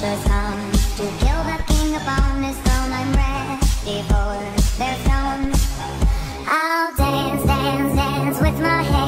Just come to kill the king upon his throne. I'm ready for their stones. I'll dance, dance, dance with my hands.